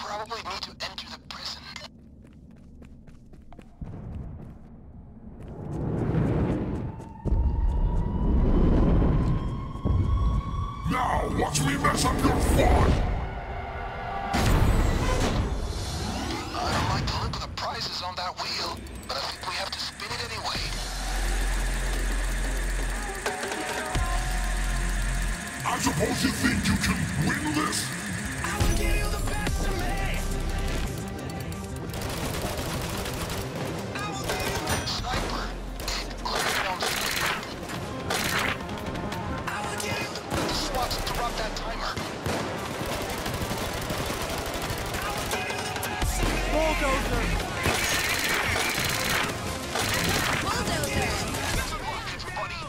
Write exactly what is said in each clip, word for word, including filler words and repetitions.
probably need to enter the prison. Now watch me mess up your fun! I don't like the look of the prizes on that wheel, but I think we have to spin it anyway. I suppose you think you can win this? I will give you the best of me. I will give you the Sniper! Clear it on speed. I will give you the The SWAT's interrupt that timer. I will give you the best of me. Bulldozer! Bulldozer! Good luck, everybody.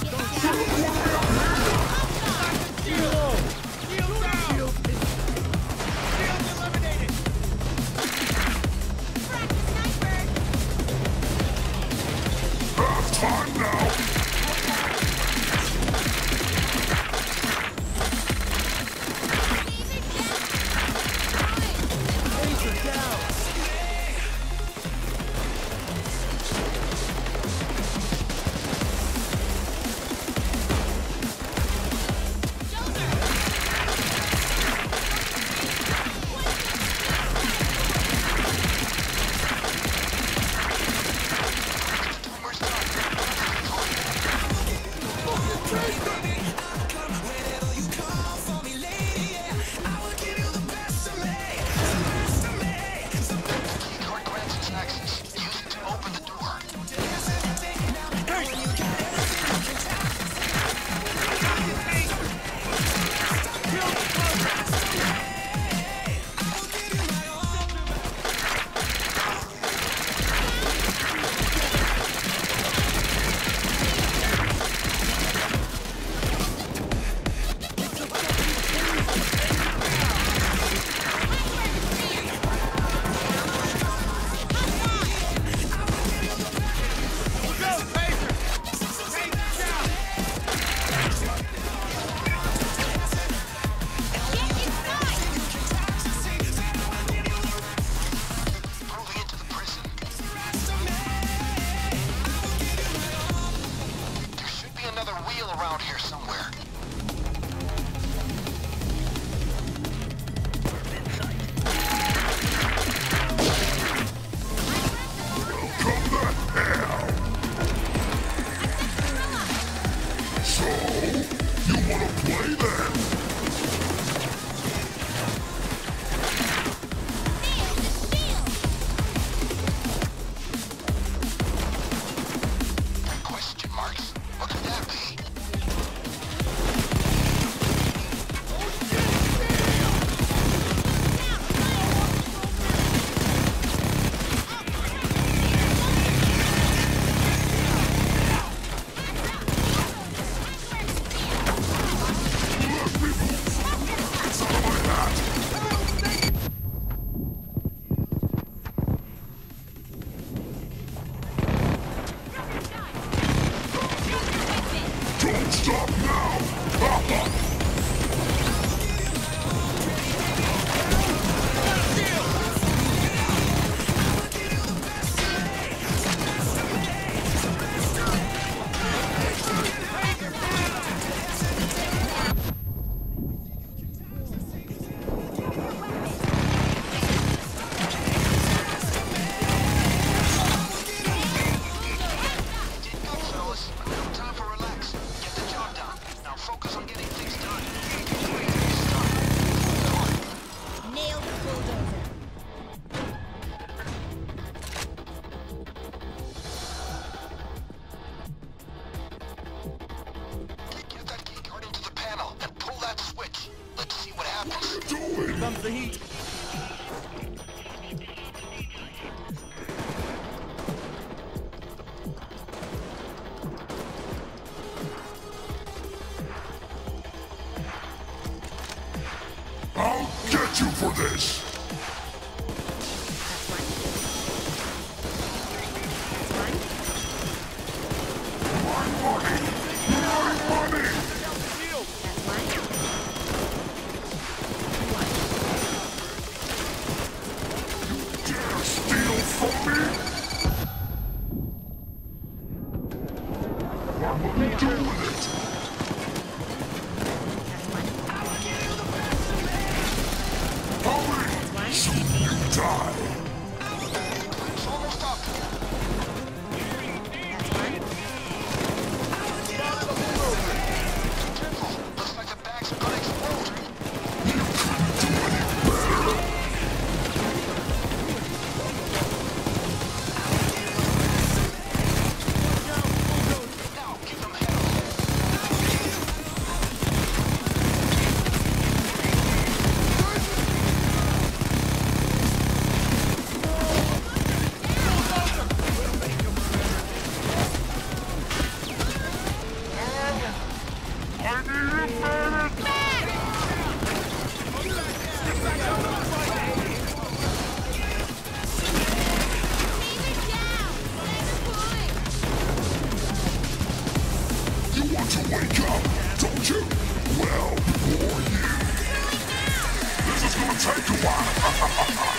Shield! Shield down. Shield is Shield eliminated. Have time now! laser down! Timer's done. Whenever you call for me, lady, yeah. I will give you the best of me. The best of me. Key card grants us access. Use it to open the door. There's everything now. When you got everything you can tap. I will give you my all. Go, laser! Laser down! Moving into the prison. There should be another wheel around here somewhere. Come the hell! So, you wanna play then? Question marks? What could that be? It's out of my hat! Don't stop now! Ha ha! Did good, fellas. No time for relax. Get the job done. Now focus on getting things done. Wait, stop. Nailed the bulldozer. Get that key card into the panel and pull that switch. Let's see what happens. Doing? Comes the heat. I'll get you for this! My money! My money! Shield! That's mine. die. It's almost up. Careful. Looks like the bags are gonna explode. Now, give them hell. You want to wake up, don't you? Well, for you. This is gonna take a while.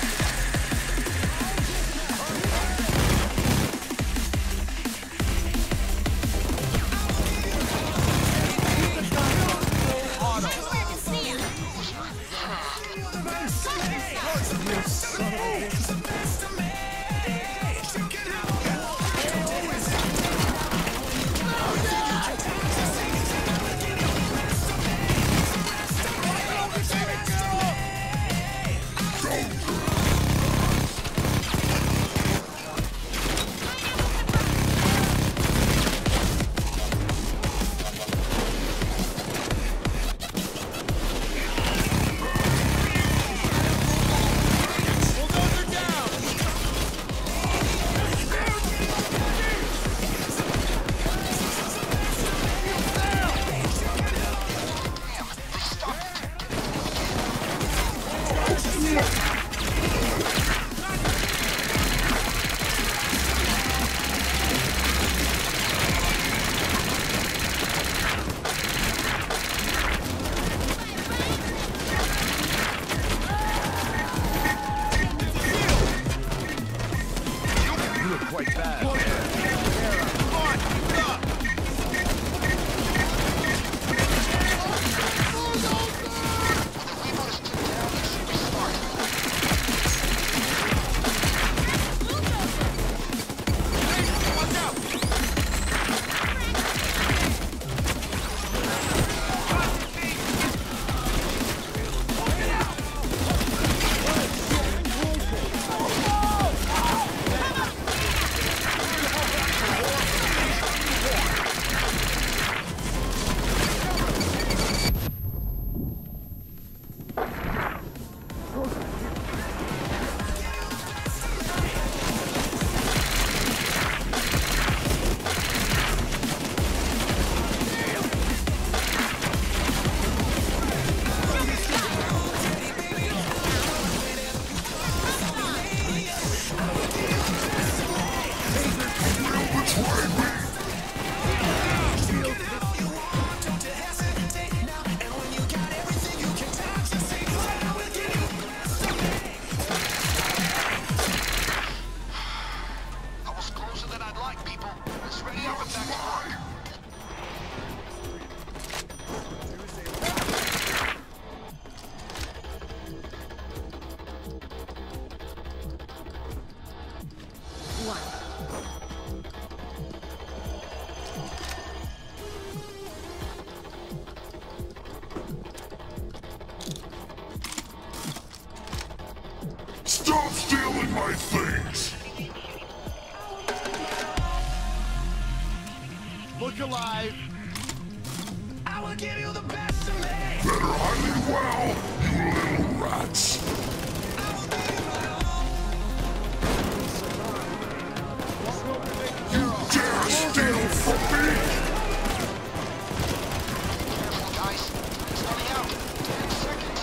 Stop stealing my things! Look alive. I will give you the best of me. Better hide it well, you little rats! You dare steal from me? Careful, guys. It's running out. Ten seconds.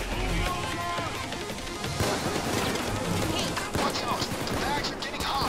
Watch out. The bags are getting hot.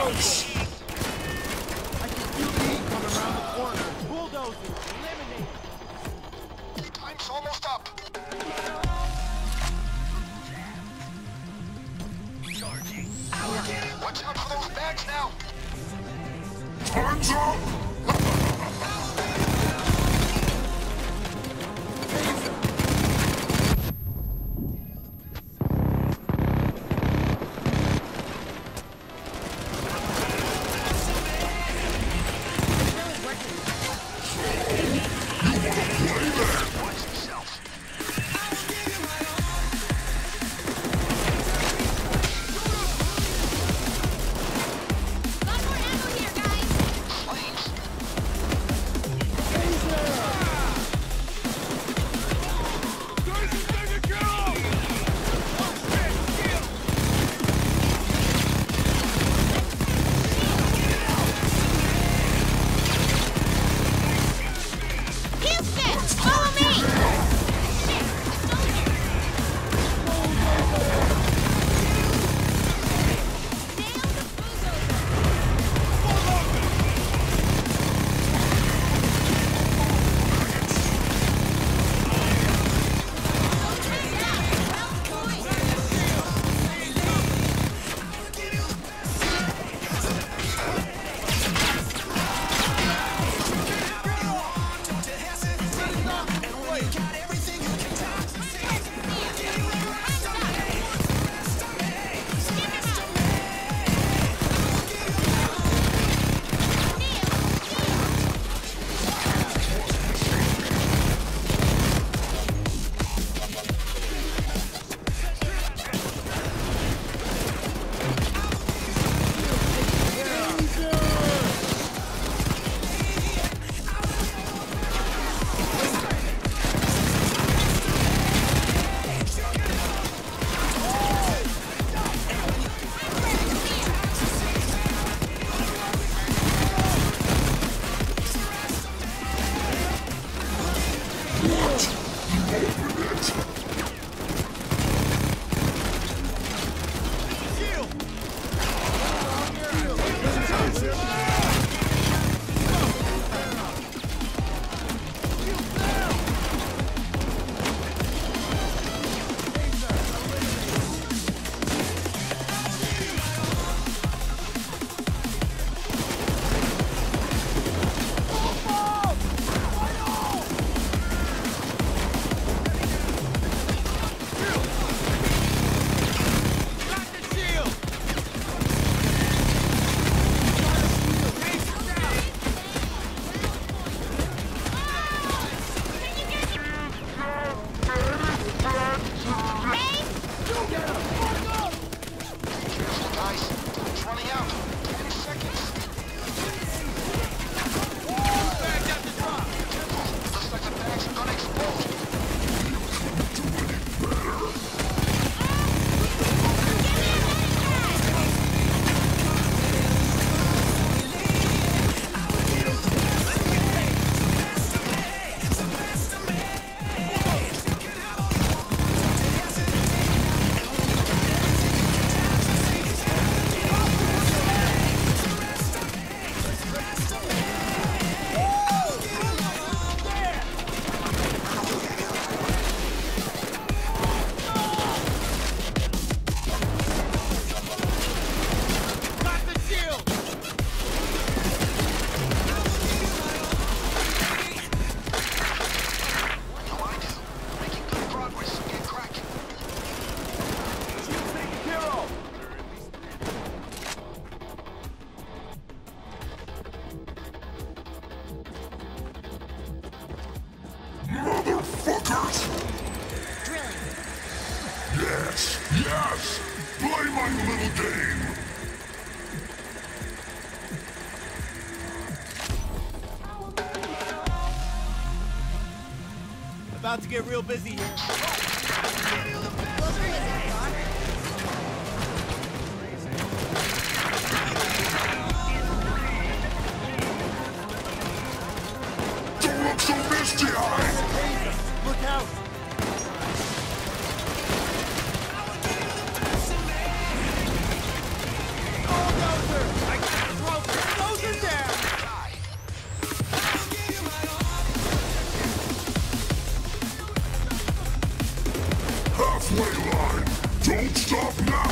Yes! I can feel the heat coming around the corner. Bulldozer, eliminate. Time's almost up. Charging. Watch out for those bags now. Time's up! Watch yourself. Got more ammo here, guys. Flames. Houston, follow me. Shit, soldier. Nail the bulldozer. Soldier down. Well deployed. Careful, guys. Time's running out. Ten seconds. Looks like the bags are gonna explode. What do I do? Making good progress. Get cracking. Motherfuckers! Drilling. Yes, yes! Play my little game! About to get real busy here. Well, who is it, Doc? Don't look so misty-eyed! Look out! Bulldozer! I Stop now!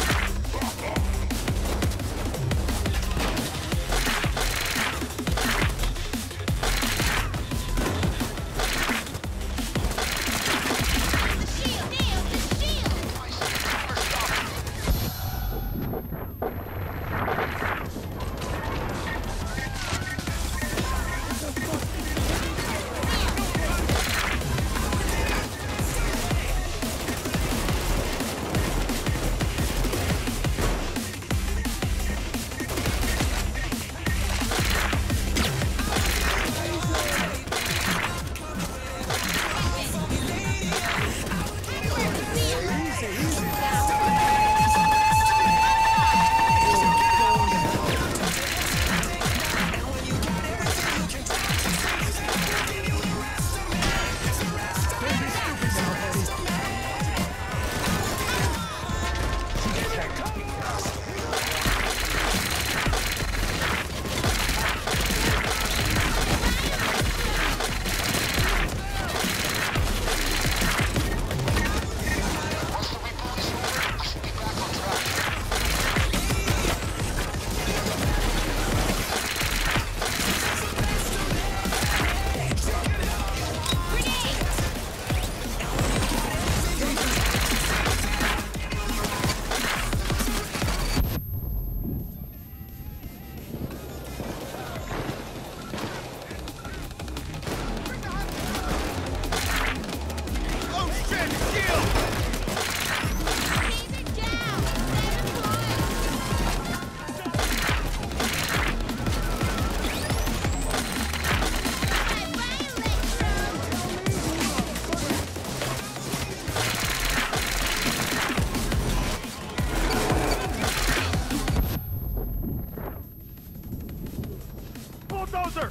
Bulldozer!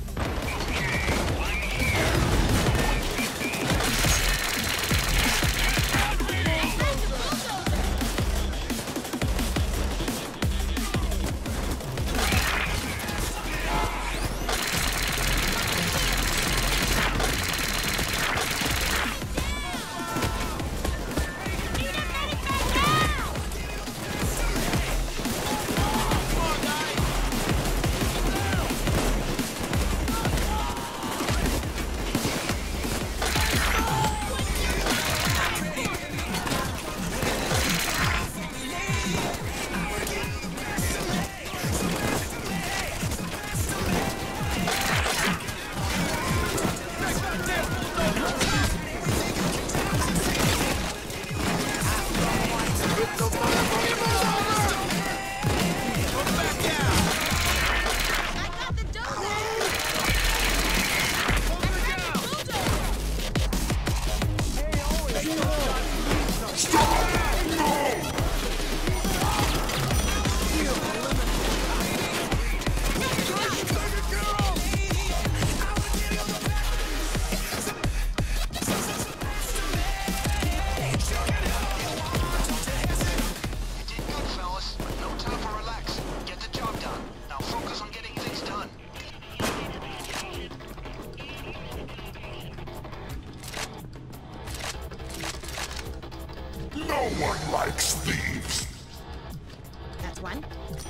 No one likes thieves. That's one.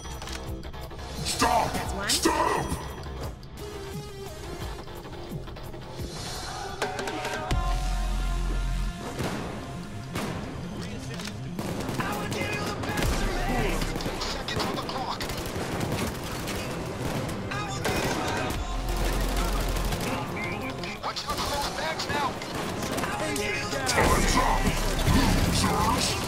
Stop! That's one. Stop! Seconds on the clock. Watch out for those bags now. Time's up! Losers!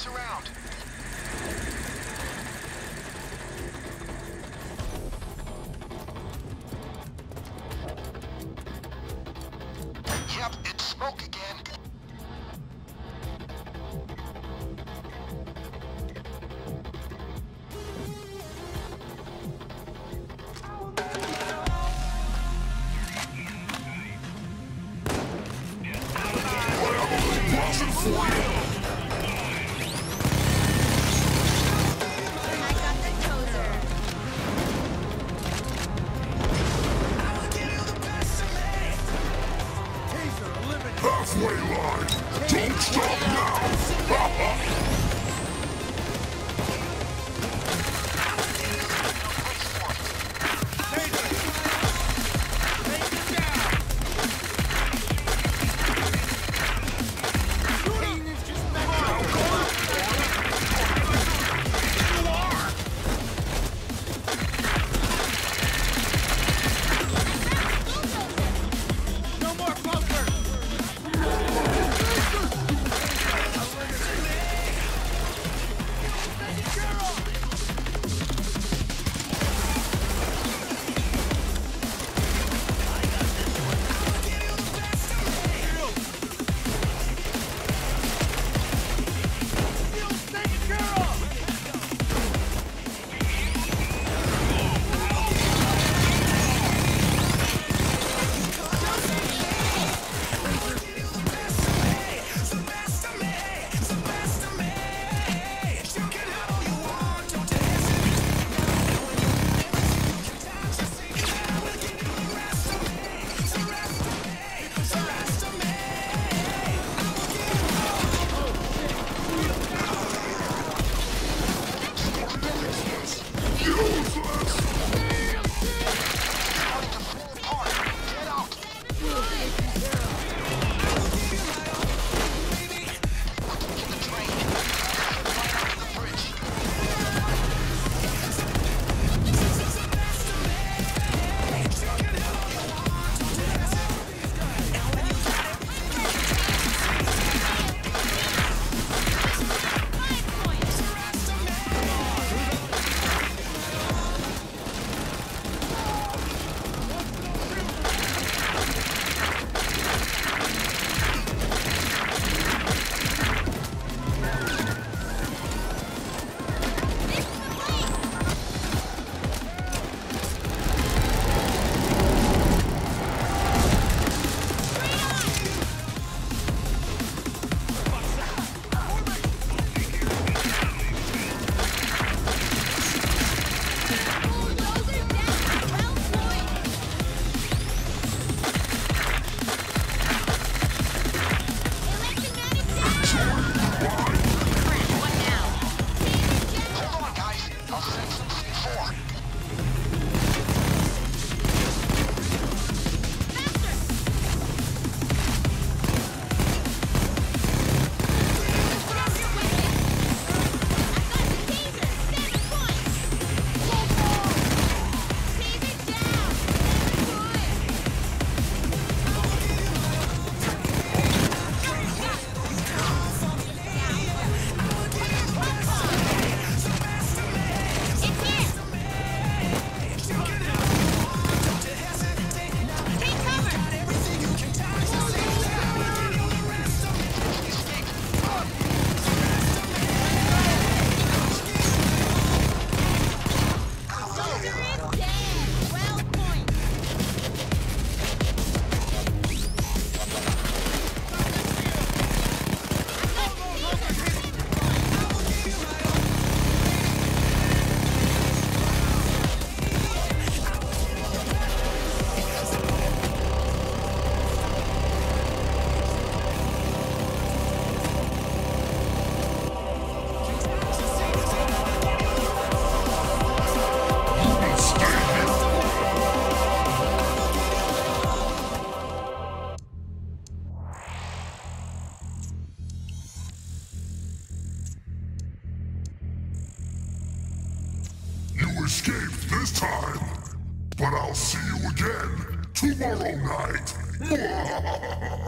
this around. Yep, it's smoke again. I got the tozer. Taser eliminated. Halfway line. Don't stop now. Ha ha. No more poker. escaped this time, but I'll see you again tomorrow night.